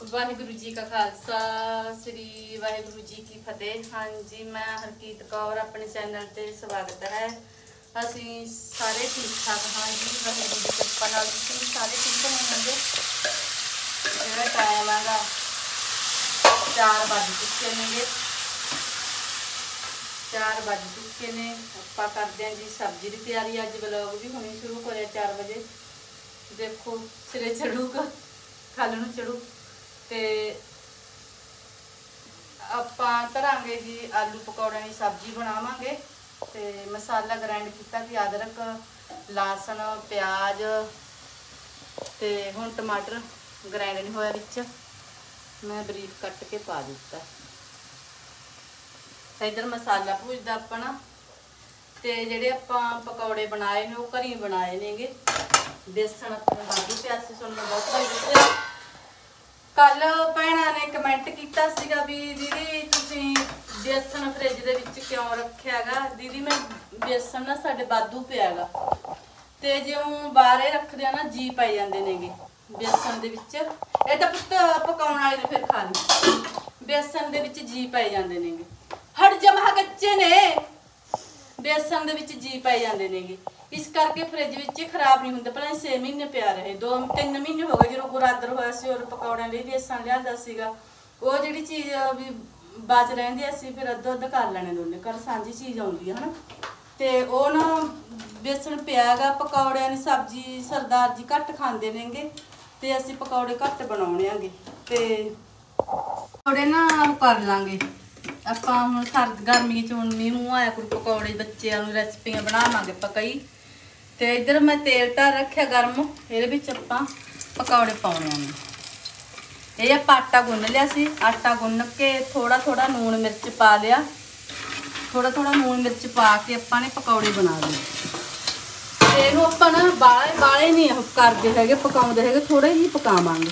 वाहिगुरु जी का खालसा श्री वाहिगुरु जी की फतेह। हाँ जी, मैं हरकीत कौर अपने चैनल ते स्वागत है। असी सारे ठीक ठाक हाँ जी, वाहिगुरु की कृपा नाल तुसीं सारे ठीक होवोगे। जिहड़ा टाइम है 4 बज चुके ने, 4 बज चुके ने। आपां करदे हां जी सब्जी की तैयारी। अज व्लॉग भी हुणे शुरू करे 4 बजे। देखो सिरे चढ़ूगा, कल नूं चढ़ू। ते आपां धरांगे जी आलू पकौड़े की सब्जी बनावांगे। ते मसाला ग्राइंड किया कि अदरक लहसुन प्याज ते हुण टमाटर ग्राइंड नहीं होया विच, मैं बरीक कट के पा दिता। इधर मसाला भुजदा अपना। ते जिहड़े आपां पकौड़े बनाए ने वो घरी बनाए नेगे। बेसन अपने वाधू पिया सी, सुनने बहुत भाई दस्सिया। कल भैणां ने कमेंट किया सीगा भी दीदी तुसीं बेसन फ्रिज दे विच क्यों रखिया गा। दीदी मैं बेसन ना साडे वाधू पिया गा, ते जे बाहरे रखदे आ ना जी पाई जांदे नेगे बेसन दे विच। इह तां पुत्त पकाउण वाले ने फिर खा ली। बेसन दे विच जी पाई जांदे नेगे। हट जमा कच्चे ने, बेसन दे विच जी पाई जांदे नेगे। इस करके फ्रिज विच खराब नहीं होंदा। भला 6 महीने पिया रहे, 2-3 महीने हो गए जो गुरादर होया सी और पकौड़िਆਂ ਲਈ बेसन लिआंदा सीगा। ਉਹ ਜਿਹੜੀ ਚੀਜ਼ ਵੀ ਬਚ ਰਹਿੰਦੀ ਅਸੀਂ ਫਿਰ ਅੱਧੋ-ਅੱਧ ਕਰ ਲੈਣੇ ਦੋਨੇ, ਘਰ ਸਾਂਝੀ ਚੀਜ਼ ਆਉਂਦੀ ਹੈ ਹਨਾ। ਤੇ ਉਹ ਨਾ बेसन ਪਿਆਗਾ। ਪਕੌੜਿਆਂ ਦੀ ਸਬਜ਼ੀ ਸਰਦਾਰ ਜੀ ਘੱਟ ਖਾਂਦੇ ਨੇਗੇ ਤੇ ਅਸੀਂ ਪਕੌੜੇ ਘੱਟ ਬਣਾਉਣੇ ਆਂਗੇ। ਤੇ ਪਕੌੜੇ ਨਾ ਉਹ ਕਰ ਲਾਂਗੇ ਆਪਾਂ ਹੁਣ ਸਰਦ ਗਰਮੀ ਚ। ਹੁਣ ਮੀਂਹ ਆਇਆ ਕੋਈ ਪਕੌੜੇ ਬੱਚਿਆਂ ਨੂੰ ਰੈਸਪੀਆਂ ਬਣਾਵਾਂਗੇ ਆਪਾਂ ਕਈ। ਤੇ ਇੱਧਰ ਮੈਂ ਤੇਲ ਧਰ ਰੱਖਿਆ ਗਰਮ, ਇਹਦੇ ਵਿੱਚ ਆਪਾਂ ਪਕੌੜੇ ਪਾਉਣੇ ਆਂਗੇ। ਇਹ ਆਪਾਂ ਆਟਾ ਗੁੰਨ ਲਿਆ ਸੀ। ਆਟਾ ਗੁੰਨ ਕੇ ਥੋੜਾ ਥੋੜਾ ਨੂਣ ਮਿਰਚ ਪਾ ਲਿਆ। ਥੋੜਾ ਥੋੜਾ ਨੂਣ ਮਿਰਚ ਪਾ ਕੇ ਆਪਾਂ ਨੇ ਪਕੌੜੇ ਬਣਾ ਲਏ। ਤੇ ਇਹਨੂੰ ਆਪਾਂ ਨਾ ਬਾਲੇ ਨਹੀਂ ਉਹ ਕਰਦੇ ਹੈਗੇ, ਪਕਾਉਂਦੇ ਹੈਗੇ, ਥੋੜੇ ਜਿਹੇ ਪਕਾਵਾਂਗੇ।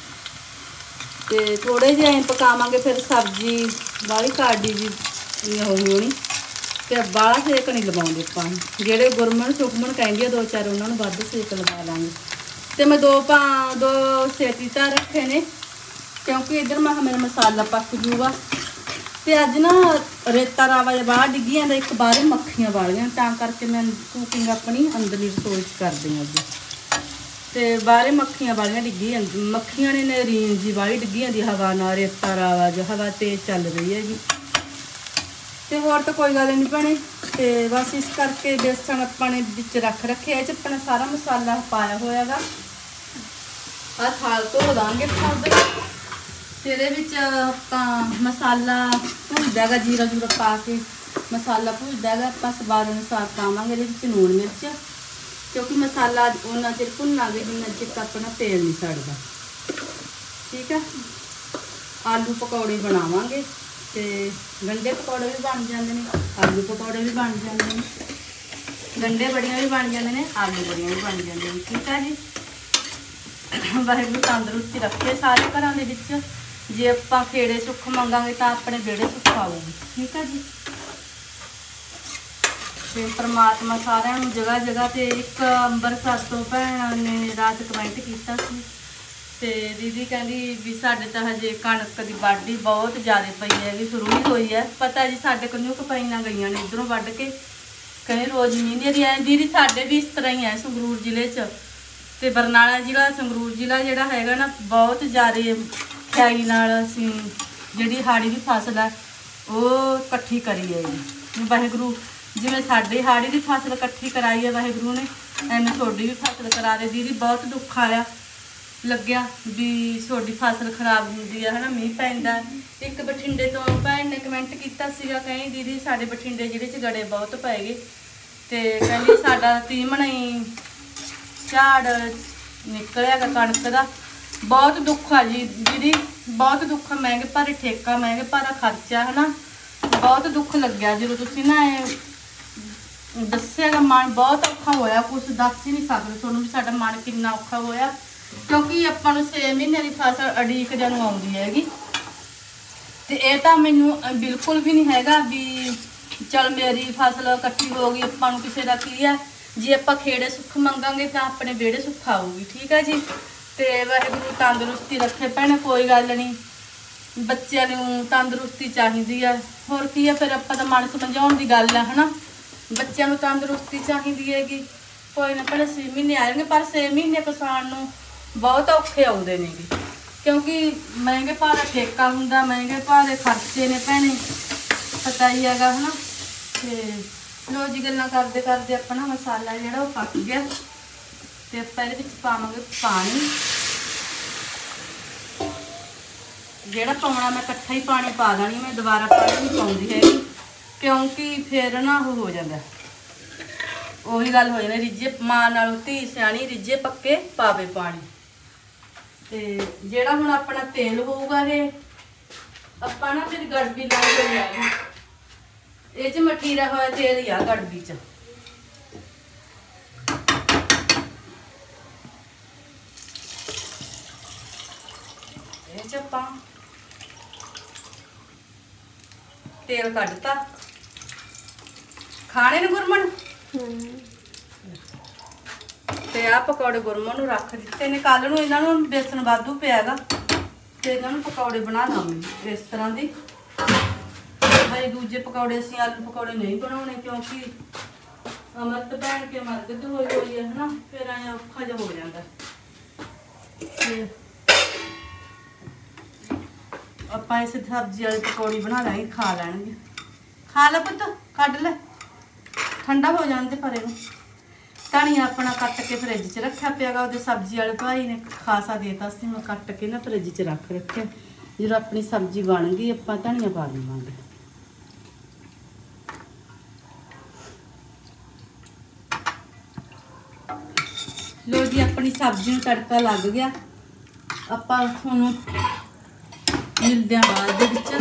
ਤੇ ਥੋੜੇ ਜਿਹੇ ਐਂ ਪਕਾਵਾਂਗੇ ਫਿਰ ਸਬਜ਼ੀ ਬਾਹਲੀ ਕਾੜੀ ਜੀ ਹੋਣੀ। ਤੇ ਬਾਹਲਾ ਸੇਕ ਨਹੀਂ ਲਵਾਉਂਦੇ ਆਪਾਂ। ਜਿਹੜੇ ਗੁਰਮਨ ਸੁਖਮਨ ਕਹਿੰਦੀ ਆ 2-4 ਉਹਨਾਂ ਨੂੰ ਵੱਧ ਸੇਕ ਲਵਾ ਲਾਂਗੇ। ਤੇ ਮੈਂ ਦੋ ਸੇਟੀ ਧਰ ਰੱਖੇ ਨੇ ਕਿਉਂਕਿ ਇੱਧਰ ਮੈਂ ਮੇਰਾ ਮਸਾਲਾ ਪੱਕ ਜੂਗਾ। ਤੇ ਅੱਜ ਨਾ ਰੇਤਾ ਰਾਵਾ ਜਿਹਾ ਬਾਹਰ ਡਿੱਗੀ ਜਾਂਦਾ, ਇੱਕ ਬਾਹਰ ਮੱਖੀਆਂ ਵਾਲੀਆਂ, ਤਾਂ ਕਰਕੇ ਮੈਂ ਕੁਕਿੰਗ ਆਪਣੀ ਅੰਦਰਲੀ ਰਸੋਈ 'ਚ ਕਰਦੀ ਹਾਂ ਅੱਜ। ਤੇ ਬਾਹਰੇ ਮੱਖੀਆਂ ਵਾਲੀਆਂ ਡਿੱਗੀ ਜਾਂਦੀ, ਮੱਖੀਆਂ ਨੇ ਨਰੀਨ ਜੀ ਵਾਲੀ ਡਿੱਗੀ ਜਾਂਦੀ ਹਵਾ ਨਾਲ। ਰੇਤਾ ਰਾਵਾ ਜਿਹਾ ਹਵਾ ਤੇਜ਼ ਚੱਲ ਰਹੀ ਹੈਗੀ। ਤੇ ਹੋਰ ਤਾਂ ਕੋਈ ਗੱਲ ਨਹੀਂ ਭੈਣੇ। ਤੇ ਬਸ ਇਸ ਕਰਕੇ ਬੇਸਣ ਆਪਾਂ ਨੇ ਵਿੱਚ ਰੱਖ ਰੱਖਿਆ। ਇਹ 'ਚ ਆਪਣਾ ਸਾਰਾ ਮਸਾਲਾ ਪਾਇਆ ਹੋਇਆ ਗਾ। ਆਹ ਥਾਲ ਧੋ ਦਾਂਗੇ ਫੁੱਦ। ਤੇ ਇਹਦੇ ਵਿੱਚ ਆਪਾਂ ਮਸਾਲਾ ਭੁੱਜਦਾ ਹੈਗਾ, ਜੀਰਾ ਜੂਰਾ ਪਾ ਕੇ ਮਸਾਲਾ ਭੁੱਜਦਾ ਹੈਗਾ। ਆਪਾਂ ਸਵਾਦ ਅਨੁਸਾਰ ਪਾਵਾਂਗੇ ਇਹਦੇ ਵਿੱਚ ਲੂਣ ਮਿਰਚ, ਕਿਉਂਕਿ ਮਸਾਲਾ ਉਹਨਾਂ ਚਿਰ ਭੁੰਨਾਂਗੇ ਜਿੰਨਾ ਚਿਰ ਆਪਣਾ ਤੇਲ ਨਹੀਂ ਛੱਡਦਾ। ਠੀਕ ਆ। ਆਲੂ ਪਕੌੜੇ ਬਣਾਵਾਂਗੇ ਤੇ ਗੰਢੇ ਪਕੌੜੇ ਵੀ ਬਣ ਜਾਂਦੇ ਨੇ, ਆਲੂ ਪਕੌੜੇ ਵੀ ਬਣ ਜਾਂਦੇ ਨੇ, ਗੰਢੇ ਬੜੀਆਂ ਵੀ ਬਣ ਜਾਂਦੇ ਨੇ, ਆਲੂ ਬੜੀਆਂ ਵੀ ਬਣ ਜਾਂਦੇ ਨੇ। ਠੀਕ ਆ ਜੀ। ਵਾਹਿਗੁਰੂ ਤੰਦਰੁਸਤੀ ਰੱਖੇ ਸਾਰੇ ਘਰਾਂ ਦੇ ਵਿੱਚ। ਜੇ ਆਪਾਂ ਖੇੜੇ ਸੁੱਖ ਮੰਗਾਂਗੇ ਤਾਂ ਆਪਣੇ ਵਿਹੜੇ ਸੁੱਖ ਆਊਗੀ। ਠੀਕ ਆ ਜੀ। ਤੇ परमात्मा सारिਆਂ ਨੂੰ जगह जगह ਤੇ। ਇੱਕ ਅੰਬਰਸਰ ਤੋਂ ਭੈਣ ਨੇ ਰਾਤ ਕਮੈਂਟ ਕੀਤਾ ਸੀ ਤੇ ਦੀਦੀ ਕਹਿੰਦੀ ਵੀ ਸਾਡੇ ਤਾਂ ਹਜੇ ਕਣਕ ਦੀ ਵਾਢੀ ਬਹੁਤ ਜ਼ਿਆਦਾ ਪਈ ਹੈਗੀ, ਸ਼ੁਰੂ ਹੀ ਹੋਈ ਹੈ। ਪਤਾ ਜੀ ਸਾਡੇ ਕੋਲ ਕਪਾਈਆਂ ਗਈਆਂ ਨੇ ਇੱਧਰੋਂ ਵੱਢ ਕੇ, ਕਹਿੰਦੇ ਰੋਜ਼ ਮੀਂਹ ਨਹੀਂ ਆਇਆ। ਦੀਦੀ ਸਾਡੇ ਵੀ ਇਸ ਤਰ੍ਹਾਂ ਹੀ ਹੈ ਸੰਗਰੂਰ ਜ਼ਿਲ੍ਹੇ 'ਚ। ਤੇ ਬਰਨਾਲਾ ਜ਼ਿਲ੍ਹਾ ਸੰਗਰੂਰ ਜ਼ਿਲ੍ਹਾ ਜਿਹੜਾ ਹੈਗਾ ਨਾ ਬਹੁਤ ਜ਼ਿਆਦਾ ਖਿਆਈ ਨਾਲ ਅਸੀਂ ਜਿਹੜੀ ਹਾੜੀ ਦੀ ਫਸਲ ਹੈ ਉਹ ਇਕੱਠੀ ਕਰੀ ਹੈ ਜੀ। ਵਾਹਿਗੁਰੂ ਜਿਵੇਂ ਸਾਡੀ ਹਾੜੀ ਦੀ ਫਸਲ ਇਕੱਠੀ ਕਰਾਈ ਹੈ ਵਾਹਿਗੁਰੂ ਨੇ, ਐਵੇਂ ਤੁਹਾਡੀ ਵੀ ਫਸਲ ਕਰਾ ਦੇ। ਦੀਦੀ ਬਹੁਤ ਦੁੱਖ ਆਇਆ ਲੱਗਿਆ ਵੀ ਤੁਹਾਡੀ ਫਸਲ ਖਰਾਬ ਹੁੰਦੀ ਹੈ ਹਨਾ, ਮੀਂਹ ਪੈਂਦਾ। ਇੱਕ ਬਠਿੰਡੇ ਤੋਂ ਭੈਣ ਨੇ ਕਮੈਂਟ ਕੀਤਾ ਸੀਗਾ, ਕਹਿੰਦੀ ਦੀਦੀ ਸਾਡੇ ਬਠਿੰਡੇ ਜ਼ਿਲ੍ਹੇ 'ਚ ਗੜੇ ਬਹੁਤ ਪੈ ਗਏ ਤੇ ਕਹਿੰਦੀ ਸਾਡਾ ਤੀਮਣ ਹੀ ਝਾੜ ਨਿਕਲਿਆ ਗਾ ਕਣਕ ਦਾ। ਬਹੁਤ ਦੁੱਖ ਆ ਜੀ ਦੀਦੀ, ਬਹੁਤ ਦੁੱਖ। ਮਹਿੰਗੇ ਭਾਰੇ ਠੇਕਾ, ਮਹਿੰਗੇ ਭਾਰਾ ਖਰਚਾ ਹੈ ਨਾ। ਬਹੁਤ ਦੁੱਖ ਲੱਗਿਆ ਜਦੋਂ ਤੁਸੀਂ ਨਾ ਇਹ ਦੱਸਿਆਗਾ। ਮਨ ਬਹੁਤ ਔਖਾ ਹੋਇਆ, ਕੁਛ ਦੱਸ ਹੀ ਨਹੀਂ ਸਕਦੇ ਤੁਹਾਨੂੰ ਵੀ ਸਾਡਾ ਮਨ ਕਿੰਨਾ ਔਖਾ ਹੋਇਆ। ਕਿਉਂਕਿ ਆਪਾਂ ਨੂੰ 6 ਮਹੀਨੇ ਦੀ ਫਸਲ ਅੜੀਕ ਜਦੋਂ ਆਉਂਦੀ ਹੈਗੀ। ਤੇ ਇਹ ਤਾਂ ਮੈਨੂੰ ਬਿਲਕੁਲ ਵੀ ਨਹੀਂ ਹੈਗਾ ਵੀ ਚਲ ਮੇਰੀ ਫਸਲ ਇਕੱਠੀ ਹੋ ਗਈ, ਆਪਾਂ ਨੂੰ ਕਿਸੇ ਦਾ ਕੀ ਹੈ। ਜੇ ਆਪਾਂ ਖੇੜੇ ਸੁੱਖ ਮੰਗਾਂਗੇ ਤਾਂ ਆਪਣੇ ਵਿਹੜੇ ਸੁੱਖ ਆਊਗੀ। ਠੀਕ ਹੈ ਜੀ। ਤੇ ਵਾਹਿਗੁਰੂ ਤੰਦਰੁਸਤੀ ਰੱਖੇ ਭੈਣੇ। ਕੋਈ ਗੱਲ ਨਹੀਂ, ਬੱਚਿਆਂ ਨੂੰ ਤੰਦਰੁਸਤੀ ਚਾਹੀਦੀ ਆ, ਹੋਰ ਕੀ ਆ। ਫਿਰ ਆਪਾਂ ਤਾਂ ਮਨ ਸਮਝਾਉਣ ਦੀ ਗੱਲ ਆ ਹਨਾ, ਬੱਚਿਆਂ ਨੂੰ ਤੰਦਰੁਸਤੀ ਚਾਹੀਦੀ ਹੈਗੀ। ਕੋਈ ਨਾ ਭੈਣੇ 6 ਮਹੀਨੇ ਆ ਜਾਣਗੇ, ਪਰ 6 ਮਹੀਨੇ ਕਿਸਾਨ ਨੂੰ ਬਹੁਤ ਔਖੇ ਆਉਂਦੇ ਨੇਗੇ, ਕਿਉਂਕਿ ਮਹਿੰਗੇ ਭਾਅ ਦਾ ਠੇਕਾ ਹੁੰਦਾ, ਮਹਿੰਗੇ ਭਾਅ ਦੇ ਖਰਚੇ ਨੇ ਭੈਣੇ, ਪਤਾ ਹੀ ਹੈਗਾ ਹਨਾ। ਤੇ ਲੋ ਜੀ ਗੱਲਾਂ ਕਰਦੇ ਕਰਦੇ ਆਪਣਾ ਮਸਾਲਾ ਜਿਹੜਾ ਉਹ ਪੱਕ ਗਿਆ ਤੇ ਆਪਾਂ ਇਹਦੇ ਵਿੱਚ ਪਾਵਾਂਗੇ ਪਾਣੀ। ਜਿਹੜਾ ਪਾਉਣਾ ਮੈਂ ਇਕੱਠਾ ਹੀ ਪਾਣੀ ਪਾ ਦੇਣੀ, ਮੈਂ ਦੁਬਾਰਾ ਪਾਣੀ ਨਹੀਂ ਪਾਉਂਦੀ ਹੈਗੀ, ਕਿਉਂਕਿ ਫਿਰ ਨਾ ਉਹ ਹੋ ਜਾਂਦਾ, ਉਹੀ ਗੱਲ ਹੋ ਜਾਂਦੀ ਰਿੱਝੇ ਮਾਂ ਨਾਲ ਧੀ ਸਿਆਣੀ, ਰਿੱਝੇ ਪੱਕੇ ਪਾਵੇ ਪਾਣੀ। ਤੇ ਜਿਹੜਾ ਹੁਣ ਆਪਣਾ ਤੇਲ ਹੋਊਗਾ ਇਹ ਆਪਾਂ ਨਾ ਫਿਰ ਗੜਬੀ ਲਾਈ ਹੋਈ ਆ, ਇਹ 'ਚ ਮਠੀਰਾ ਹੋਇਆ ਤੇਲ ਹੀ ਆ ਗੜਬੀ 'ਚ। ਇਹ 'ਚ ਆਪਾਂ ਤੇਲ ਕੱਢਤਾ, ਖਾਣੇ ਨੂੰ ਗੁਰਮਨ ਤੇ ਆ ਪਕੌੜੇ ਗੁਰਮਨ ਨੂੰ ਰੱਖ ਦਿੱਤੇ ਨੇ। ਕੱਲ ਨੂੰ ਇਹਨਾਂ ਨੂੰ ਬੇਸਣ ਵਾਧੂ ਪਿਆਗਾ ਤੇ ਇਹਨਾਂ ਨੂੰ ਪਕੌੜੇ ਬਣਾ ਦਾਂਗੇ ਇਸ ਤਰ੍ਹਾਂ ਦੀ। ਭਾਈ ਦੂਜੇ ਪਕੌੜੇ ਅਸੀਂ ਆਲੂ ਪਕੌੜੇ ਨਹੀਂ ਬਣਾਉਣੇ, ਕਿਉਂਕਿ ਅਮਰਤ ਭੈਣ ਕੇ ਮਰਗਤ ਹੋਈ ਹੈ ਹਨਾ, ਫਿਰ ਐਂ ਔਖਾ ਜਿਹਾ ਹੋ ਜਾਂਦਾ। ਤੇ ਆਪਾਂ ਇਸ ਸਬਜ਼ੀ ਵਾਲੀ ਪਕੌੜੀ ਬਣਾ ਲਾਂਗੇ, ਖਾ ਲੈਣਗੇ। ਖਾ ਲੈ ਪੁੱਤ, ਕੱਢ ਲੈ, ਠੰਡਾ ਹੋ ਜਾਣ ਤੇ ਪਰੇ ਨੂੰ। ਧਨੀਆ ਆਪਣਾ ਕੱਟ ਕੇ ਫਰਿੱਜ 'ਚ ਰੱਖਿਆ ਪਿਆਗਾ, ਉਹਦੇ ਸਬਜ਼ੀ ਵਾਲੇ ਭਾਈ ਨੇ ਖਾਸਾ ਦੇਤਾ ਸੀ, ਮੈਂ ਕੱਟ ਕੇ ਨਾ ਫਰਿੱਜ 'ਚ ਰੱਖ ਰੱਖਿਆ। ਜਦੋਂ ਆਪਣੀ ਸਬਜ਼ੀ ਬਣ ਗਈ ਆਪਾਂ ਧਨੀਆ ਪਾ ਲਵਾਂਗੇ। ਲੋ ਜੀ ਆਪਣੀ ਸਬਜ਼ੀ ਨੂੰ ਤੜਕਾ ਲੱਗ ਗਿਆ, ਆਪਾਂ ਤੁਹਾਨੂੰ ਮਿਲਦੇ ਹਾਂ ਬਾਅਦ ਦੇ ਵਿੱਚ।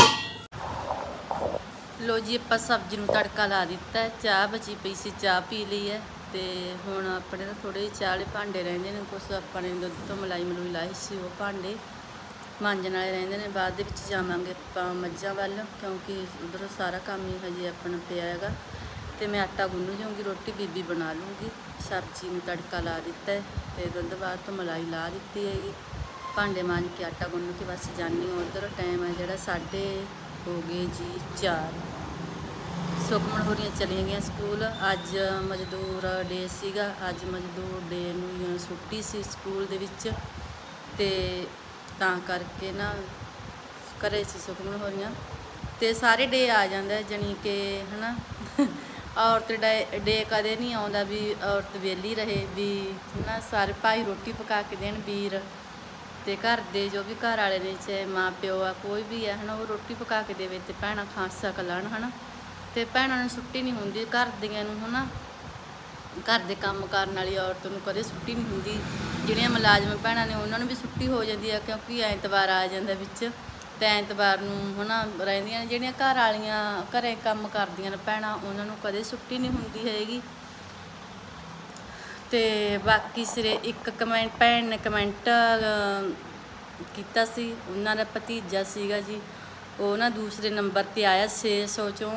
ਲੋ ਜੀ ਆਪਾਂ ਸਬਜ਼ੀ ਨੂੰ ਤੜਕਾ ਲਾ ਦਿੱਤਾ ਹੈ, ਚਾਹ ਬਚੀ ਪਈ ਸੀ, ਚਾਹ ਪੀ ਲਈ ਹੈ। ਤੇ ਹੁਣ ਆਪਣੇ ਨਾ ਥੋੜੇ ਜਿਹੇ ਚਾਹ ਵਾਲੇ ਭਾਂਡੇ ਰਹਿੰਦੇ ਨੇ, ਕੁਛ ਆਪਾਂ ਨੇ ਦੁੱਧ ਤੋਂ ਮਲਾਈ ਮਲੂਈ ਲਾਈ ਸੀ, ਉਹ ਭਾਂਡੇ ਮਾਂਜਣ ਵਾਲੇ ਰਹਿੰਦੇ ਨੇ। ਬਾਅਦ ਦੇ ਵਿੱਚ ਜਾਵਾਂਗੇ ਆਪਾਂ ਮੱਝਾਂ ਵੱਲ, ਕਿਉਂਕਿ ਉਧਰ ਸਾਰਾ ਕੰਮ ਹੀ ਹਜੇ ਆਪਣਾ ਪਿਆ ਹੈਗਾ। ਤੇ ਮੈਂ ਆਟਾ ਗੁੰਨ ਜਾਊਂਗੀ, ਰੋਟੀ ਬੀਬੀ ਬਣਾ ਲੂੰਗੀ। ਸਬਜ਼ੀ ਨੂੰ ਤੜਕਾ ਲਾ ਦਿੱਤਾ ਹੈ ਤੇ ਦੁੱਧ ਬਾਅਦ ਤੋਂ ਮਲਾਈ ਲਾ ਦਿੱਤੀ ਹੈਗੀ। ਭਾਂਡੇ ਮਾਂਜ ਕੇ ਆਟਾ ਗੁੰਨ ਕੇ ਬਸ ਜਾਨੀ ਹਾਂ ਉਧਰ। ਟਾਈਮ ਹੈ ਜਿਹੜਾ 4:30 ਹੋ ਗਏ ਜੀ 4। ਸੁਖਮਨ ਹੋਰੀਆਂ ਚਲੀਆਂ ਗਈਆਂ ਸਕੂਲ, ਅੱਜ ਮਜ਼ਦੂਰ ਡੇ ਸੀਗਾ, ਅੱਜ ਮਜ਼ਦੂਰ ਡੇ ਨੂੰ ਛੁੱਟੀ ਸੀ ਸਕੂਲ ਦੇ ਵਿੱਚ, ਤੇ ਤਾਂ ਕਰਕੇ ਨਾ ਘਰੇ ਸੀ ਸੁਖਮਨ ਹੋਰੀਆਂ। ਤੇ ਸਾਰੇ ਡੇ ਆ ਜਾਂਦਾ ਜਾਣੀ ਕਿ ਹਨਾ, ਔਰਤ ਡੇ ਕਦੇ ਨਹੀਂ ਆਉਂਦਾ ਵੀ ਔਰਤ ਵਿਹਲੀ ਰਹੇ, ਵੀ ਹਨਾ ਸਾਰੇ ਭਾਈ ਰੋਟੀ ਪਕਾ ਕੇ ਦੇਣ, ਵੀਰ ਤੇ ਘਰ ਦੇ ਜੋ ਵੀ ਘਰ ਵਾਲੇ ਨੇ, ਚਾਹੇ ਮਾਂ ਪਿਓ ਆ ਕੋਈ ਵੀ ਆ ਹਨਾ, ਉਹ ਰੋਟੀ ਪਕਾ ਕੇ ਦੇਵੇ ਤੇ ਭੈਣਾਂ ਖਾ ਸਕਣ ਹਨਾ। ਤੇ ਭੈਣਾਂ ਨੂੰ ਛੁੱਟੀ ਨਹੀਂ ਹੁੰਦੀ, ਘਰ ਦੀਆਂ ਨੂੰ ਹਨਾ, ਘਰ ਦੇ ਕੰਮ ਕਰਨ ਵਾਲੀ ਔਰਤ ਨੂੰ ਕਦੇ ਛੁੱਟੀ ਨਹੀਂ ਹੁੰਦੀ। ਜਿਹੜੀਆਂ ਮੁਲਾਜ਼ਮ ਭੈਣਾਂ ਨੇ ਉਹਨਾਂ ਨੂੰ ਵੀ ਛੁੱਟੀ ਹੋ ਜਾਂਦੀ ਆ, ਕਿਉਂਕਿ ਐਤਵਾਰ ਆ ਜਾਂਦਾ ਵਿੱਚ, ਤੇ ਐਤਵਾਰ ਨੂੰ ਹਨਾ ਰਹਿੰਦੀਆਂ ਨੇ। ਜਿਹੜੀਆਂ ਘਰ ਵਾਲੀਆਂ ਘਰੇ ਕੰਮ ਕਰਦੀਆਂ ਨੇ ਭੈਣਾਂ, ਉਹਨਾਂ ਨੂੰ ਕਦੇ ਛੁੱਟੀ ਨਹੀਂ ਹੁੰਦੀ ਹੈਗੀ। ਤੇ ਬਾਕੀ ਸਿਰੇ ਇੱਕ ਕਮੈਂਟ ਭੈਣ ਨੇ ਕਮੈਂਟ ਕੀਤਾ ਸੀ, ਉਹਨਾਂ ਦਾ ਭਤੀਜਾ ਸੀਗਾ ਜੀ, ਉਹ ਨਾ ਦੂਸਰੇ ਨੰਬਰ 'ਤੇ ਆਇਆ, 600 ਚੋਂ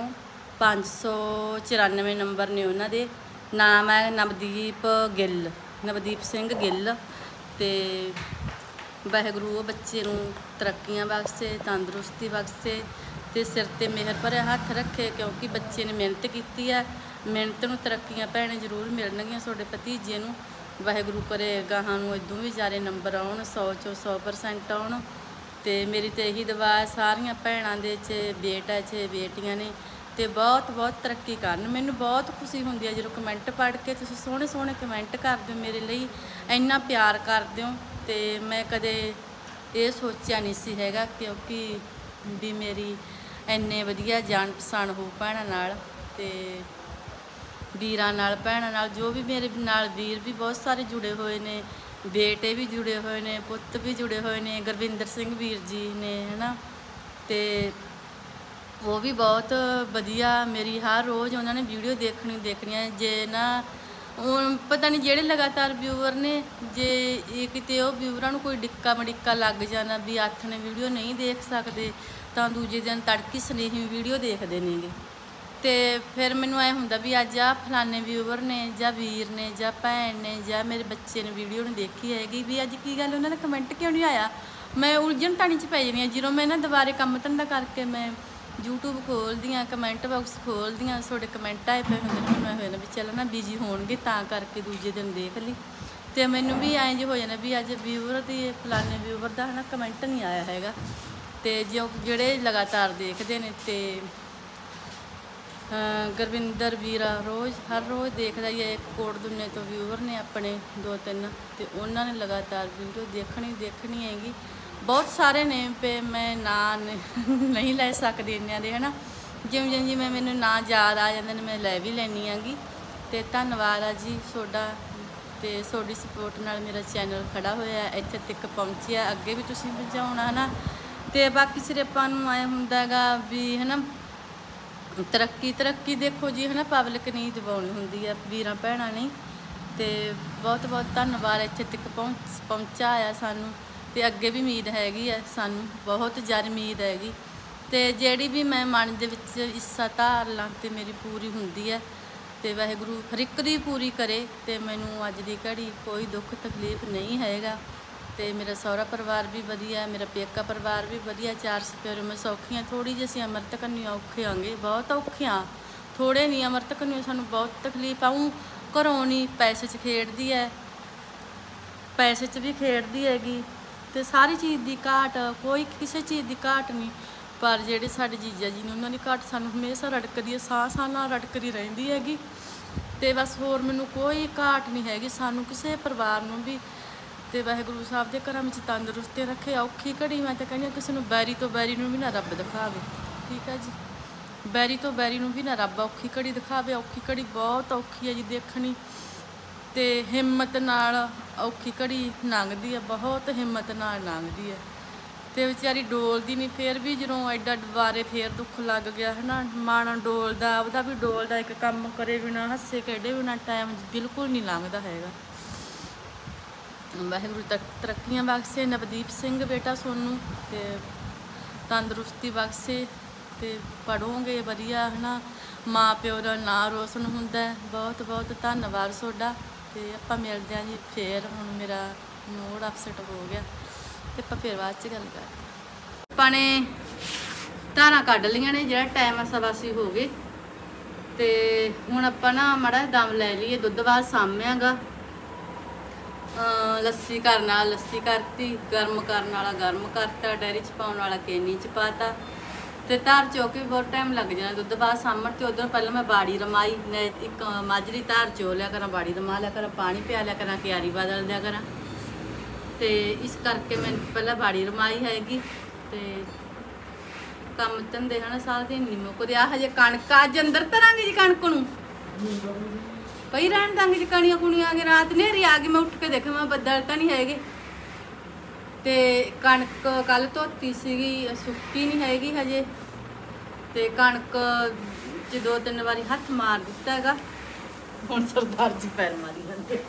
594 ਨੰਬਰ ਨੇ ਉਹਨਾਂ ਦੇ। ਨਾਮ ਹੈ ਨਵਦੀਪ ਗਿੱਲ, ਨਵਦੀਪ ਸਿੰਘ ਗਿੱਲ। ਤੇ ਵਾਹਿਗੁਰੂ ਉਹ ਬੱਚੇ ਨੂੰ ਤਰੱਕੀਆਂ ਬਖਸ਼ੇ, ਤੰਦਰੁਸਤੀ ਬਖਸ਼ੇ ਤੇ ਸਿਰ 'ਤੇ ਮਿਹਰ ਭਰਿਆ ਹੱਥ ਰੱਖੇ, ਕਿਉਂਕਿ ਬੱਚੇ ਨੇ ਮਿਹਨਤ ਕੀਤੀ ਹੈ। ਮਿਹਨਤ ਨੂੰ ਤਰੱਕੀਆਂ ਭੈਣੇ ਜ਼ਰੂਰ ਮਿਲਣਗੀਆਂ ਤੁਹਾਡੇ ਭਤੀਜੇ ਨੂੰ। ਵਾਹਿਗੁਰੂ ਕਰੇ ਗਾਹਾਂ ਨੂੰ ਇਦੋਂ ਵੀ ਜ਼ਿਆਦਾ ਨੰਬਰ ਆਉਣ, 100 ਚੋਂ 100% ਆਉਣ। ਤੇ ਮੇਰੀ ਤਾਂ ਇਹੀ ਦੁਆ ਹੈ ਸਾਰੀਆਂ ਭੈਣਾਂ ਦੇ 'ਚ ਬੇਟਾ 'ਚ ਬੇਟੀਆਂ ਨੇ, ਤੇ ਬਹੁਤ ਬਹੁਤ ਤਰੱਕੀ ਕਰਨ। ਮੈਨੂੰ ਬਹੁਤ ਖੁਸ਼ੀ ਹੁੰਦੀ ਹੈ ਜਦੋਂ ਕਮੈਂਟ ਪੜ੍ਹ ਕੇ ਤੁਸੀਂ ਸੋਹਣੇ ਸੋਹਣੇ ਕਮੈਂਟ ਕਰਦੇ ਹੋ, ਮੇਰੇ ਲਈ ਇੰਨਾ ਪਿਆਰ ਕਰਦੇ ਹੋ। ਤੇ ਮੈਂ ਕਦੇ ਇਹ ਸੋਚਿਆ ਨਹੀਂ ਸੀ ਹੈਗਾ, ਕਿਉਂਕਿ ਵੀ ਮੇਰੀ ਇੰਨੇ ਵਧੀਆ ਜਾਣ ਪਛਾਣ ਹੋ ਭੈਣਾਂ ਨਾਲ ਤੇ ਵੀਰਾਂ ਨਾਲ, ਭੈਣਾਂ ਨਾਲ। ਜੋ ਵੀ ਮੇਰੇ ਨਾਲ ਵੀਰ ਵੀ ਬਹੁਤ ਸਾਰੇ ਜੁੜੇ ਹੋਏ ਨੇ, ਬੇਟੇ ਵੀ ਜੁੜੇ ਹੋਏ ਨੇ, ਪੁੱਤ ਵੀ ਜੁੜੇ ਹੋਏ ਨੇ। ਗੁਰਵਿੰਦਰ ਸਿੰਘ ਵੀਰ ਜੀ ਨੇ ਹੈ ਨਾ, ਤੇ ਉਹ ਵੀ ਬਹੁਤ ਵਧੀਆ, ਮੇਰੀ ਹਰ ਰੋਜ਼ ਉਹਨਾਂ ਨੇ ਵੀਡੀਓ ਦੇਖਣੀਆਂ। ਜੇ ਨਾ ਉਹ ਪਤਾ ਨਹੀਂ ਜਿਹੜੇ ਲਗਾਤਾਰ ਵਿਊਵਰ ਨੇ, ਜੇ ਕਿਤੇ ਉਹ ਵਿਊਵਰਾਂ ਨੂੰ ਕੋਈ ਡਿੱਕਾ ਮੜਿੱਕਾ ਲੱਗ ਜਾਣਾ ਵੀ ਆਥਣੇ ਵੀਡੀਓ ਨਹੀਂ ਦੇਖ ਸਕਦੇ, ਤਾਂ ਦੂਜੇ ਦਿਨ ਤੜਕੀ ਸੁਨੇਹੀ ਵੀਡੀਓ ਦੇਖਦੇ ਨੇਗੇ। ਤੇ ਫਿਰ ਮੈਨੂੰ ਐ ਹੁੰਦਾ ਵੀ ਅੱਜ ਆ ਫਲਾਣੇ ਵਿਊਵਰ ਨੇ ਜਾਂ ਵੀਰ ਨੇ ਜਾਂ ਭੈਣ ਨੇ ਜਾਂ ਮੇਰੇ ਬੱਚੇ ਨੇ ਵੀਡੀਓ ਨੂੰ ਦੇਖੀ ਹੈਗੀ ਵੀ ਅੱਜ ਕੀ ਗੱਲ ਉਹਨਾਂ ਦਾ ਕਮੈਂਟ ਕਿਉਂ ਨਹੀਂ ਆਇਆ। ਮੈਂ ਉਲਝਣ ਟਾਣੀ 'ਚ ਪੈ ਜਾਂਦੀ ਹਾਂ ਜਦੋਂ ਮੈਂ ਨਾ ਦੁਬਾਰੇ ਕੰਮ ਧੰਦਾ ਕਰਕੇ ਮੈਂ YouTube ਖੋਲ੍ਹਦੀ ਹਾਂ, ਕਮੈਂਟ ਬਾਕਸ ਖੋਲ੍ਹਦੀ ਹਾਂ, ਤੁਹਾਡੇ ਕਮੈਂਟ ਆਏ ਪਏ ਹੁੰਦੇ ਨੇ, ਮੈਨੂੰ ਹੋਇਆ ਨਾ ਵੀ ਚਲੋ ਨਾ ਬਿਜੀ ਹੋਣਗੇ ਤਾਂ ਕਰਕੇ ਦੂਜੇ ਦਿਨ ਦੇਖ ਲਈ। ਤੇ ਮੈਨੂੰ ਵੀ ਐਂ ਜੇ ਹੋ ਜਾਣਾ ਵੀ ਅੱਜ ਵਿਊਵਰ ਦੀ ਫਲਾਣੇ ਵਿਊਵਰ ਦਾ ਹੈ ਨਾ ਕਮੈਂਟ ਨਹੀਂ ਆਇਆ ਹੈਗਾ। ਤੇ ਜਿਹੜੇ ਲਗਾਤਾਰ ਦੇਖਦੇ ਨੇ ਤੇ ਗੁਰਵਿੰਦਰ ਵੀਰਾ ਹਰ ਰੋਜ਼ ਦੇਖਦਾ ਹੀ ਹੈ। ਕੋਟ ਦੁੰਨੇ ਤੋਂ ਵਿਊਵਰ ਨੇ ਆਪਣੇ 2-3 ਤੇ ਉਹਨਾਂ ਨੇ ਲਗਾਤਾਰ ਵੀਡੀਓ ਦੇਖਣੀ ਹੈਗੀ। ਬਹੁਤ ਸਾਰੇ ਨੇ ਪੇ ਮੈਂ ਨਾਂ ਨਹੀਂ ਲੈ ਸਕਦੀ ਇੰਨਿਆਂ ਦੇ ਹੈ ਨਾ, ਜਿਵੇਂ ਮੈਨੂੰ ਨਾਂ ਯਾਦ ਆ ਜਾਂਦੇ ਨੇ ਮੈਂ ਲੈ ਵੀ ਲੈਂਦੀ ਹੈਗੀ। ਤੇ ਧੰਨਵਾਦ ਆ ਜੀ ਤੁਹਾਡਾ, ਤੇ ਤੁਹਾਡੀ ਸਪੋਰਟ ਨਾਲ ਮੇਰਾ ਚੈਨਲ ਖੜਾ ਹੋਇਆ ਇੱਥੇ ਤੱਕ ਪਹੁੰਚਿਆ, ਅੱਗੇ ਵੀ ਤੁਸੀਂ ਪਹੁੰਚਾਉਣਾ ਹੈ ਨਾ। ਤੇ ਬਾਕੀ ਸਿਰੇ ਆਪਾਂ ਨੂੰ ਆਏ ਹੁੰਦਾ ਹੈਗਾ ਵੀ ਹੈ ਨਾ ਤਰੱਕੀ ਦੇਖੋ ਜੀ ਹੈ ਨਾ ਪਬਲਿਕ ਨਹੀਂ ਦਿਵਾਉਣੀ ਹੁੰਦੀ ਹੈ, ਵੀਰਾਂ ਭੈਣਾਂ ਨੇ। ਤੇ ਬਹੁਤ ਬਹੁਤ ਧੰਨਵਾਦ ਇੱਥੇ ਤੱਕ ਪਹੁੰਚਾਇਆ ਸਾਨੂੰ, ਤੇ ਅੱਗੇ ਵੀ ਉਮੀਦ ਹੈਗੀ ਹੈ ਸਾਨੂੰ, ਬਹੁਤ ਜ਼ਿਆਦਾ ਉਮੀਦ ਹੈਗੀ। ਤੇ ਜਿਹੜੀ ਵੀ ਮੈਂ ਮਨ ਦੇ ਵਿੱਚ ਇੱਛਾ ਧਾਰ ਲਾਂ ਤੇ ਮੇਰੀ ਪੂਰੀ ਹੁੰਦੀ ਹੈ, ਤੇ ਵਾਹਿਗੁਰੂ ਹਰ ਇੱਕ ਦੀ ਪੂਰੀ ਕਰੇ। ਤੇ ਮੈਨੂੰ ਅੱਜ ਦੀ ਘੜੀ ਕੋਈ ਦੁੱਖ ਤਕਲੀਫ ਨਹੀਂ ਹੈਗਾ। ਤੇ ਮੇਰਾ ਸਹੁਰਾ ਪਰਿਵਾਰ ਵੀ ਵਧੀਆ, ਮੇਰਾ ਪੇਕਾ ਪਰਿਵਾਰ ਵੀ ਵਧੀਆ, 4 ਸਪੇਰੇ ਮੈਂ ਸੌਖੀਆਂ। ਥੋੜ੍ਹੀ ਜਿਹੀ ਅਸੀਂ ਅੰਮ੍ਰਿਤ ਕੰਨੀ ਔਖੇ ਆਂਗੇ, ਬਹੁਤ ਔਖੇ ਹਾਂ, ਥੋੜ੍ਹੇ ਨਹੀਂ ਅੰਮ੍ਰਿਤ ਕੰਨੀ ਸਾਨੂੰ ਬਹੁਤ ਤਕਲੀਫ ਆਊਂ। ਘਰੋਂ ਨਹੀਂ ਪੈਸੇ 'ਚ ਖੇਡਦੀ ਹੈ, ਪੈਸੇ 'ਚ ਵੀ ਖੇਡਦੀ ਹੈਗੀ, ਤੇ ਸਾਰੀ ਚੀਜ਼ ਦੀ ਘਾਟ, ਕੋਈ ਕਿਸੇ ਚੀਜ਼ ਦੀ ਘਾਟ ਨਹੀਂ। ਪਰ ਜਿਹੜੇ ਸਾਡੇ ਜੀਜਾ ਜੀ ਨੇ ਉਹਨਾਂ ਦੀ ਘਾਟ ਸਾਨੂੰ ਹਮੇਸ਼ਾ ਰੜਕਦੀ ਹੈ, ਸਾਹ ਨਾਲ ਰੜਕਦੀ ਰਹਿੰਦੀ ਹੈਗੀ। ਤੇ ਬਸ ਹੋਰ ਮੈਨੂੰ ਕੋਈ ਘਾਟ ਨਹੀਂ ਹੈਗੀ ਸਾਨੂੰ ਕਿਸੇ ਪਰਿਵਾਰ ਨੂੰ ਵੀ। ਤੇ ਵਾਹਿਗੁਰੂ ਸਾਹਿਬ ਦੇ ਘਰਾਂ ਵਿੱਚ ਤੰਦਰੁਸਤੀ ਰੱਖੇ। ਔਖੀ ਘੜੀ ਮੈਂ ਤਾਂ ਕਹਿੰਦੀ ਹਾਂ ਕਿਸੇ ਨੂੰ ਬੈਰੀ ਤੋਂ ਬੈਰੀ ਨੂੰ ਵੀ ਨਾ ਰੱਬ ਦਿਖਾਵੇ, ਠੀਕ ਹੈ ਜੀ, ਬੈਰੀ ਤੋਂ ਬੈਰੀ ਨੂੰ ਵੀ ਨਾ ਰੱਬ ਔਖੀ ਘੜੀ ਦਿਖਾਵੇ। ਔਖੀ ਘੜੀ ਬਹੁਤ ਔਖੀ ਹੈ ਜੀ ਦੇਖਣੀ, ਤੇ ਹਿੰਮਤ ਨਾਲ ਔਖੀ ਘੜੀ ਲੰਘਦੀ ਹੈ, ਬਹੁਤ ਹਿੰਮਤ ਨਾਲ ਲੰਘਦੀ ਹੈ। ਤੇ ਵਿਚਾਰੀ ਡੋਲਦੀ ਨਹੀਂ, ਫਿਰ ਵੀ ਜਦੋਂ ਐਡਾ ਦੁਬਾਰੇ ਫੇਰ ਦੁੱਖ ਲੱਗ ਗਿਆ ਹੈ ਨਾ, ਮਨ ਡੋਲਦਾ, ਉਹਦਾ ਵੀ ਡੋਲਦਾ। ਇੱਕ ਕੰਮ ਕਰੇ ਬਿਨਾਂ, ਹੱਸੇ ਖੇਡੇ ਬਿਨਾਂ ਟਾਈਮ ਬਿਲਕੁਲ ਨਹੀਂ ਲੰਘਦਾ ਹੈਗਾ। ਵਾਹਿਗੁਰੂ ਤਰੱਕੀਆਂ ਬਖਸ਼ੇ ਨਵਦੀਪ ਸਿੰਘ ਬੇਟਾ ਸੋਨੂੰ, ਤੇ ਤੰਦਰੁਸਤੀ ਬਖਸ਼ੇ, ਤੇ ਪੜ੍ਹੋਗੇ ਵਧੀਆ ਹੈ ਨਾ, ਮਾਂ ਪਿਓ ਦਾ ਨਾਂ ਰੋਸ਼ਨ ਹੁੰਦਾ। ਬਹੁਤ ਬਹੁਤ ਧੰਨਵਾਦ ਤੁਹਾਡਾ। ਤੇ ਆਪਾਂ ਮਿਲਦੇ ਹਾਂ ਜੀ ਫੇਰ। ਹੁਣ ਮੇਰਾ ਮੂਡ ਅਪਸੈਟ ਹੋ ਗਿਆ ਤੇ ਆਪਾਂ ਫੇਰ ਬਾਅਦ 'ਚ ਗੱਲ ਕਰਦੇ। ਆਪਾਂ ਨੇ ਧਾਰਾਂ ਕੱਢ ਲਈਆਂ ਨੇ, ਜਿਹੜਾ ਟਾਈਮ 8:15 ਹੋ ਗਏ। ਤੇ ਹੁਣ ਆਪਾਂ ਨਾ ਮਾੜਾ ਦਮ ਲੈ ਲਈਏ, ਦੁੱਧ ਬਾਅਦ ਸਾਂਭਿਆਗਾ। ਲੱਸੀ ਕਰਨ ਵਾਲਾ ਲੱਸੀ ਕਰਤੀ, ਗਰਮ ਕਰਨ ਵਾਲਾ ਗਰਮ ਕਰਤਾ, ਡੈਰੀ 'ਚ ਪਾਉਣ ਵਾਲਾ ਕੇਨੀ 'ਚ ਪਾਤਾ। ਤੇ ਧਾਰ ਚੋ ਕੇ ਬਹੁਤ ਟਾਈਮ ਲੱਗ ਜਾਣਾ ਦੁੱਧ ਬਾਅਦ ਸਾਂਭਣ ਤੇ। ਉਧਰੋਂ ਪਹਿਲਾਂ ਮੈਂ ਬਾੜੀ ਰਮਾਈ, ਇੱਕ ਮਾਜਰੀ ਧਾਰ ਚੋ ਲਿਆ ਕਰਾਂ, ਬਾੜੀ ਰਮਾ ਲਿਆ ਕਰਾਂ, ਪਾਣੀ ਪਿਆ ਲਿਆ ਕਰਾਂ, ਕਿਆਰੀ ਬਦਲ ਦਿਆ ਕਰਾਂ। ਤੇ ਇਸ ਕਰਕੇ ਮੈਂ ਪਹਿਲਾਂ ਬਾੜੀ ਰਮਾਈ ਹੈਗੀ। ਤੇ ਕੰਮ ਧੰਦੇ ਹਨਾ ਸਾਰਾ ਦਿਨ ਨਹੀਂ ਮੁੱਕਦੇ। ਆ ਹਜੇ ਕਣਕ ਅੱਜ ਅੰਦਰ ਧਰਾਂਗੇ ਜੀ, ਕਣਕ ਨੂੰ ਪਈ ਰਹਿਣ ਦਾਂਗੇ ਜੀ। ਕਣੀਆਂ ਕੁਣੀਆਂ ਆ ਗਏ, ਰਾਤ ਹਨੇਰੀ ਆ ਗਈ, ਮੈਂ ਉੱਠ ਕੇ ਦੇਖਿਆ ਮੈਂ ਬੱਦਲ ਤਾਂ ਨਹੀਂ ਹੈਗੇ। ਤੇ ਕਣਕ ਕੱਲ ਧੋਤੀ ਸੀਗੀ, ਸੁੱਕੀ ਨਹੀਂ ਹੈਗੀ ਹਜੇ। ਤੇ ਕਣਕ 'ਚ 2-3 ਵਾਰੀ ਹੱਥ ਮਾਰ ਦਿੱਤਾ ਹੈਗਾ, ਹੁਣ ਸਰਦਾਰ ਜੀ ਪੈਰ ਮਾਰੀ ਜਾਂਦੇ।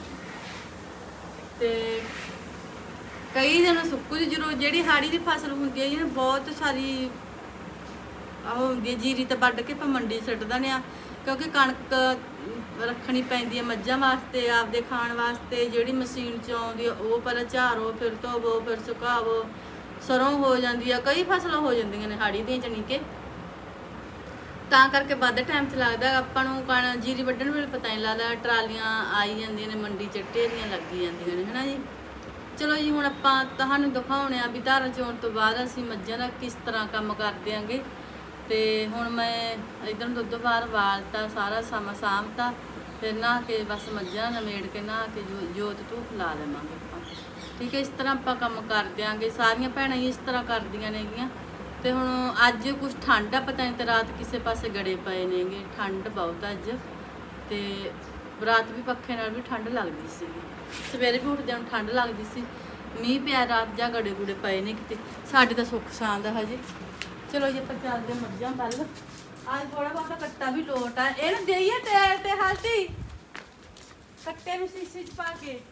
ਤੇ ਕਈ ਦਿਨ ਸੁੱਕੂ ਦੀ ਜਿਹੜੀ ਹਾੜੀ ਦੀ ਫਸਲ ਹੁੰਦੀ ਹੈ ਜੀ, ਬਹੁਤ ਸਾਰੀ ਉਹ ਹੁੰਦੀ ਹੈ, ਜੀਰੀ ਤਾਂ ਵੱਢ ਕੇ ਆਪਾਂ ਮੰਡੀ ਸੁੱਟ ਦਿੰਦੇ ਹਾਂ। ਕਿਉਂਕਿ ਕਣਕ ਰੱਖਣੀ ਪੈਂਦੀ ਹੈ ਮੱਝਾਂ ਵਾਸਤੇ, ਆਪਦੇ ਖਾਣ ਵਾਸਤੇ। ਜਿਹੜੀ ਮਸ਼ੀਨ 'ਚ ਆਉਂਦੀ ਹੈ ਉਹ ਪਹਿਲਾਂ ਝਾੜੋ, ਫਿਰ ਧੋਵੋ, ਫਿਰ ਸੁਕਾਵੋ, ਸਰੋਂ ਹੋ ਜਾਂਦੀ ਆ, ਕਈ ਫਸਲਾਂ ਹੋ ਜਾਂਦੀਆਂ ਨੇ ਹਾੜੀ ਦੀਆਂ ਜਾਣੀ ਕਿ। ਤਾਂ ਕਰਕੇ ਵੱਧ ਟਾਈਮ 'ਚ ਲੱਗਦਾ ਆਪਾਂ ਨੂੰ। ਜੀਰੀ ਵੱਢਣ ਵੇਲੇ ਪਤਾ ਨਹੀਂ ਲੱਗਦਾ, ਟਰਾਲੀਆਂ ਆਈ ਜਾਂਦੀਆਂ ਨੇ ਮੰਡੀ 'ਚ, ਢੇਰੀਆਂ ਲੱਗੀ ਜਾਂਦੀਆਂ ਨੇ, ਹੈ ਨਾ ਜੀ। ਚਲੋ ਜੀ ਹੁਣ ਆਪਾਂ ਤੁਹਾਨੂੰ ਦਿਖਾਉਣੇ ਆ ਵੀ ਧਾਰਾਂ ਚੋਣ ਤੋਂ ਬਾਅਦ ਅਸੀਂ ਮੱਝਾਂ ਦਾ ਕਿਸ ਤਰ੍ਹਾਂ ਕੰਮ ਕਰਦੇ ਆਂਗੇ। ਤੇ ਹੁਣ ਮੈਂ ਇੱਧਰ ਦੁੱਧ ਬਾਹਰ ਵਾਲਤਾ, ਸਾਰਾ ਸਮਾਂ ਸਾਂਭਤਾ, ਫਿਰ ਨਹਾ ਕੇ ਬਸ ਮੱਝਾਂ ਨਮੇੜ ਕੇ ਨਹਾ ਕੇ ਜੋਤ ਧੂਪ ਲਾ ਲਵਾਂਗੇ ਆਪਾਂ, ਠੀਕ ਹੈ। ਇਸ ਤਰ੍ਹਾਂ ਆਪਾਂ ਕੰਮ ਕਰ ਦਿਆਂਗੇ, ਸਾਰੀਆਂ ਭੈਣਾਂ ਹੀ ਇਸ ਤਰ੍ਹਾਂ ਕਰਦੀਆਂ ਨੇਗੀਆਂ। ਤੇ ਹੁਣ ਅੱਜ ਕੁਛ ਠੰਡ ਆ, ਪਤਾ ਨਹੀਂ ਤੇ ਰਾਤ ਕਿਸੇ ਪਾਸੇ ਗੜੇ ਪਏ ਨੇਗੇ, ਠੰਡ ਬਹੁਤ ਅੱਜ। ਤੇ ਰਾਤ ਵੀ ਪੱਖੇ ਨਾਲ ਵੀ ਠੰਡ ਲੱਗਦੀ ਸੀਗੀ, ਸਵੇਰੇ ਵੀ ਉੱਠਦਿਆਂ ਨੂੰ ਠੰਡ ਲੱਗਦੀ ਸੀ। ਮੀਂਹ ਪਿਆ ਰਾਤ, ਜਾਂ ਗੜੇ ਗੁੜੇ ਪਏ ਨੇ ਕਿਤੇ, ਸਾਡੇ ਤਾਂ ਸੁੱਖ ਸਾਂਦ ਆ ਹਜੇ। ਚਲੋ ਜੀ ਆਪਾਂ ਚੱਲਦੇ ਮੱਝਾਂ ਵੱਲ। ਅੱਜ ਥੋੜਾ ਬਹੁਤਾ ਕੱਟਾ ਵੀ ਲੋਟ ਆ, ਇਹਨੂੰ ਦੇਈਏ ਤੇਲ ਤੇ ਹਲਦੀ, ਕੱਟੇ ਨੂੰ ਸ਼ੀਸ਼ੇ 'ਚ ਪਾ ਕੇ।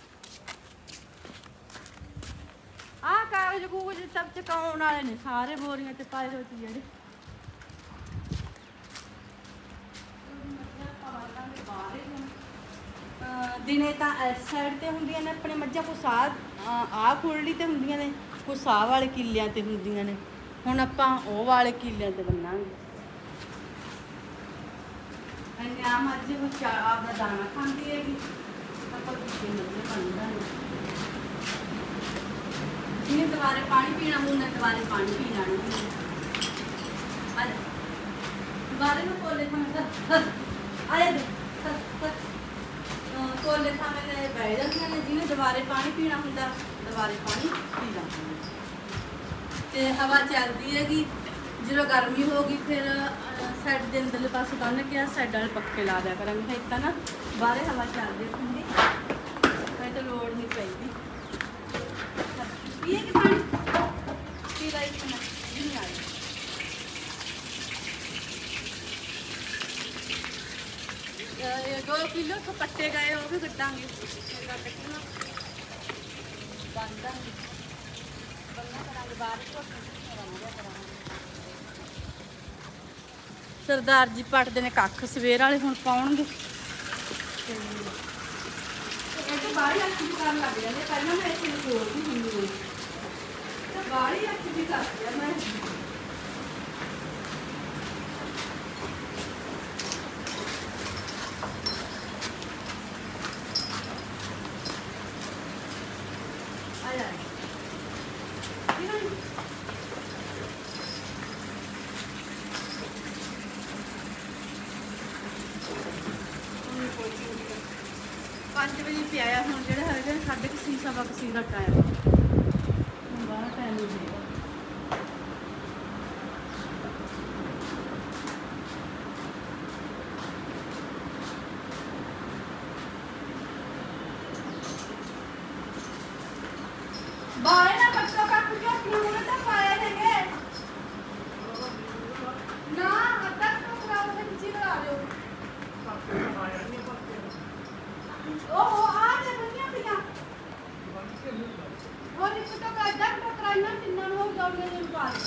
ਆਹ ਕਾਗਜ਼ ਕੂਗਜ਼ ਸਭ ਚਕਾਉਣ ਵਾਲੇ ਨੇ ਸਾਰੇ, ਬੋਰੀਆਂ 'ਚ ਪਾਏ ਹੋਏ ਸੀ ਜਿਹੜੇ। ਦਿਨੇ ਤਾਂ ਇਸ ਸਾਈਡ ਤੇ ਹੁੰਦੀਆਂ ਨੇ ਆਪਣੇ ਮੱਝਾਂ, ਕੁਛ ਆਹ ਖੁਰਲੀ ਤੇ ਹੁੰਦੀਆਂ ਨੇ, ਕੁਛ ਆਹ ਵਾਲੇ ਕਿੱਲਿਆਂ ਤੇ ਹੁੰਦੀਆਂ ਨੇ। ਹੁਣ ਆਪਾਂ ਉਹ ਵਾਲੇ ਕਿੱਲਿਆਂ ਤੇ ਬੰਨਾਂਗੇ। ਆ ਮੱਝ ਆਪਦਾ ਦਾਣਾ ਖਾਂਦੀ ਹੈਗੀ, ਆਪਾਂ ਦੂਜੇ ਮੱਝਾਂ ਬੰਨਾਂਗੇ। ਜਿਹਨੇ ਦੁਬਾਰੇ ਪਾਣੀ ਪੀਣਾ ਉਹਨੇ ਦੁਬਾਰੇ ਪਾਣੀ ਪੀ ਲੈਣਾ। ਦੁਬਾਰੇ ਨੂੰ ਕੋਲੇ ਥਾਂ ਆਏ ਕੋਲੇ ਥਾਂ ਮੈਨੇ ਬਹਿ ਜਾਂਦੀਆਂ ਨੇ। ਜਿਹਨੇ ਦੁਬਾਰੇ ਪਾਣੀ ਪੀਣਾ ਹੁੰਦਾ ਦੁਬਾਰੇ ਪਾਣੀ ਪੀ ਲੈਂਦੇ ਨੇ। ਤੇ ਹਵਾ ਚੱਲਦੀ ਹੈਗੀ। ਜਦੋਂ ਗਰਮੀ ਹੋ ਗਈ ਫਿਰ ਸਾਈਡ ਦੇ ਅੰਦਰਲੇ ਪਾਸੇ ਬੰਨ੍ਹ ਕੇ ਸਾਈਡ ਵਾਲੇ ਪੱਖੇ ਲਾ ਦਿਆ ਕਰਾਂਗੇ। ਇੱਕ ਤਾਂ ਨਾ ਬਾਹਰੇ ਹਵਾ ਚੱਲਦੀ ਹੁੰਦੀ, ਫਿਰ ਤਾਂ ਲੋੜ ਨਹੀਂ ਪੈਂਦੀ। ਪੀਏ ਕਿ ਪਾਣੀ ਪੀ ਲਈ ਨਹੀਂ ਆਈ। 2 ਕਿਲੋ ਤੋਂ ਪੱਟੇ ਗਏ ਉਹ ਵੀ ਕੱਢਾਂਗੇ। ਕੱਢ ਕੇ ਨਾ ਬੰਦਾਂਗੇ, ਬੰਨਾ ਕਰਾਂਗੇ ਬਾਹਰ ਸਰਦਾਰ ਜੀ ਪੱਟਦੇ ਨੇ ਕੱਖ ਸਵੇਰ ਵਾਲੇ, ਹੁਣ ਪਾਉਣਗੇ। ਇਹ ਤਾਂ ਬਾਹਰ ਅੱਖ ਵੀ ਕਰਨ ਲੱਗ ਜਾਂਦੇ। ਪਹਿਲਾਂ ਮੈਂ ਇੱਥੇ ਕੋਲ ਵੀ ਹੁੰਦੀ ਹੋਈ ਤਾਂ ਬਾਹਰ ਅੱਖ ਵੀ ਕਰਦੀ ਆ ਮੈਂ। ਪਿਆਇਆ ਹੁਣ ਜਿਹੜਾ ਹੈਗਾ 6:30 ਸਵਾ ਕੁ ਦਾ ਟਾਈਮ, ਹੁਣ ਬਾਹਰ ਟਾਈਮ ਹੋ ਜਾਏਗਾ। ਬਾਹਰ ਨਾ ਕੱਟੋ ਕੱਟ ਕੇ ਹੁਣ ਤਾਂ ਪਾਇਆ ਹੈਗੇ ਨਾ, ਅੱਧਾ ਟੋਕਰਾ ਉਹਦੇ ਵਿੱਚ ਹੀ ਲਾ ਦਿਓ। ओहो आज दुनिया पिया और इस तो का जग तो कराना तिन्ना हो दौड़ने दिन पास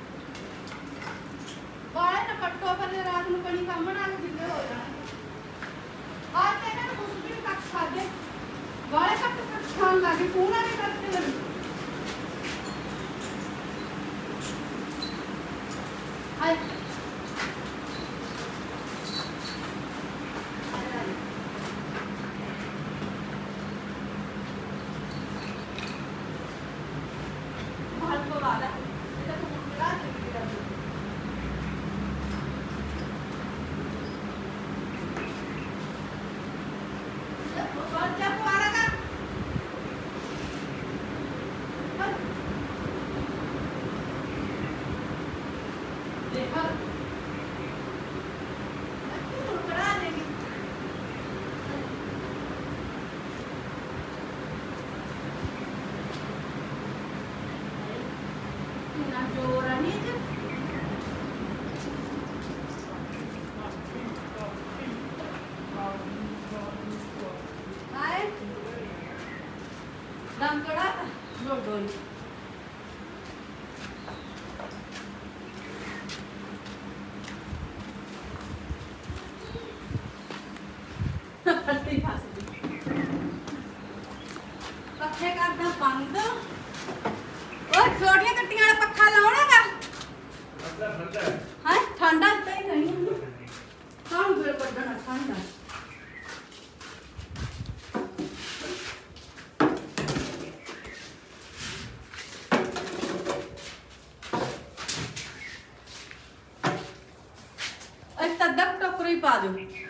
बाय ना पट्टो पर रात ਨੂੰ ਕਣੀ ਕੰਮ ਨਾਲ ਜਿੱਲੇ ਹੋ ਜਾਣਾ। आज ਤੇ ਇਹਨਾਂ ਨੂੰ ਕੁਝ ਵੀ ਕੱਟ ਖਾ ਦੇ ਬਾਲੇ ਕੱਟ ਖਾਣ ਲੱਗੇ ਪੂਰਾ ਨਹੀਂ ਕਰਦੇ ਲੱਗੇ। ਹਾਏ पखे करदा बंद और छोटियां कट्टियां वाला पक्खा लाउणागा हां ठंडा इतना ही नहीं काहू फिर कड्डना ठंडा एक तदक टोकरी पा दो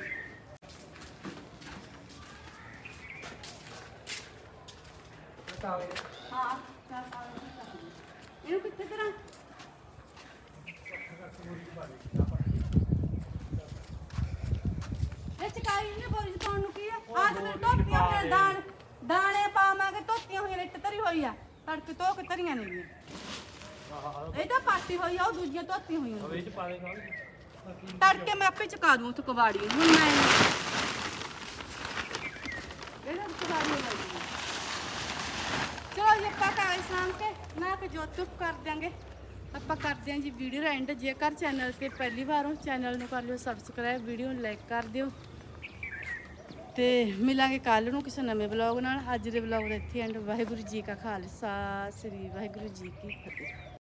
हाँ ਇਹਨੂੰ ਕਿੱਥੇ ਕਰਾਂ ਇਹ ਚਕਾਈ ਇਹਨੇ ਬੋਰੀ ਚ ਪਾਉਣ ਨੂੰ ਕੀ ਆ ਆਹ ਤੇ ਧੋਤੀਆਂ ਹੋਈਆਂ ਦਾਣੇ ਪਾਵਾਂਗੇ ਧੋਤੀਆਂ ਹੋਈਆਂ ਇੱਟ ਧਰੀ ਹੋਈ ਆ ਤੜਕੇ ਧੋ ਕੇ ਧਰੀਆਂ ਨੇ ਇਹ ਤਾਂ ਪਾਟੀ ਹੋਈ ਆ ਉਹ ਦੂਜੀਆਂ ਧੋਤੀਆਂ ਹੋਈਆਂ ਵਿੱਚ ਪਾ ਦੇ ਤੜਕੇ ਮੈਂ ਆਪੇ ਚਕਾ ਦੂੰ ਉੱਥੇ ਕਵਾੜੀ ਹੁਣ ਮੈਂ ਇਹਦਾ ਕਵਾੜੀ ਲੱਗੀ ਚਲੋ ਜੀ ਆਪਾਂ ਕਾਲੇ ਸ਼ਾਮ ਕੇ ਨਾ ਕਿ ਜੋਤੂਪ ਕਰ ਦਿਆਂਗੇ ਆਪਾਂ ਕਰਦੇ ਆਂ ਜੀ ਵੀਡੀਓ ਦਾ ਐਂਡ। ਜੇਕਰ ਚੈਨਲ ਤੇ ਪਹਿਲੀ ਵਾਰ ਹੋ ਚੈਨਲ ਨੂੰ ਕਰ ਲਿਓ ਸਬਸਕ੍ਰਾਈਬ, ਵੀਡੀਓ ਨੂੰ ਲਾਈਕ ਕਰ ਦਿਓ ਤੇ ਮਿਲਾਂਗੇ ਕੱਲ ਨੂੰ ਕਿਸੇ ਨਵੇਂ ਵਲੌਗ ਨਾਲ। ਅੱਜ ਦੇ ਵਲੌਗ ਦਾ ਇੱਥੇ ਐਂਡ। ਵਾਹਿਗੁਰੂ ਜੀ ਕਾ ਖਾਲਸਾ, ਸ੍ਰੀ ਵਾਹਿਗੁਰੂ ਜੀ ਕੀ ਫਤਿਹ।